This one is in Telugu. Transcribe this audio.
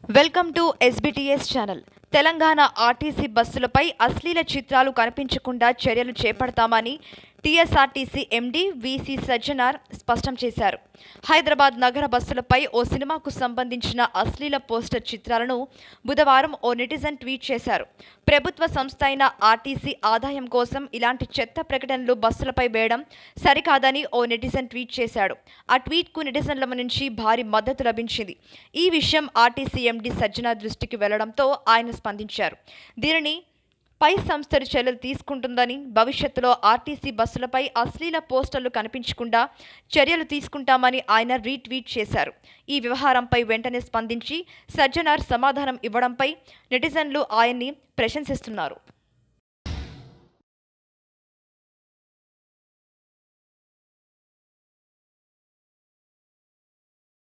Welcome to SBTS channel. Telangana RTC బస్సులపై అశ్లీల చిత్రాలు కనిపించకుండా చర్యలు చేపడతామని టీఎస్ఆర్టీసీ ఎండీ వీసీ సజ్జనార్ స్పష్టం చేశారు. హైదరాబాద్ నగర బస్సులపై ఓ సినిమాకు సంబంధించిన అశ్లీల పోస్టర్ చిత్రాలను బుధవారం ఓ నెటిజన్ ట్వీట్ చేశారు. ప్రభుత్వ సంస్థ అయిన ఆర్టీసీ ఆదాయం కోసం ఇలాంటి చెత్త ప్రకటనలు బస్సులపై వేయడం సరికాదని ఓ నెటిజన్ ట్వీట్ చేశాడు. ఆ ట్వీట్కు నెటిజన్ల నుంచి భారీ మద్దతు లభించింది. ఈ విషయం ఆర్టీసీ ఎండీ సజ్జనార్ దృష్టికి వెళ్లడంతో ఆయన స్పందించారు. దీనిని పై సంస్థ చర్యలు తీసుకుంటుందని, భవిష్యత్తులో ఆర్టీసీ బస్సులపై అశ్లీల పోస్టర్లు కనిపించకుండా చర్యలు తీసుకుంటామని ఆయన రీట్వీట్ చేశారు. ఈ వ్యవహారంపై వెంటనే స్పందించి సజ్జనార్ సమాధానం ఇవ్వడంపై నెటిజన్లు ఆయన్ని ప్రశంసిస్తున్నారు.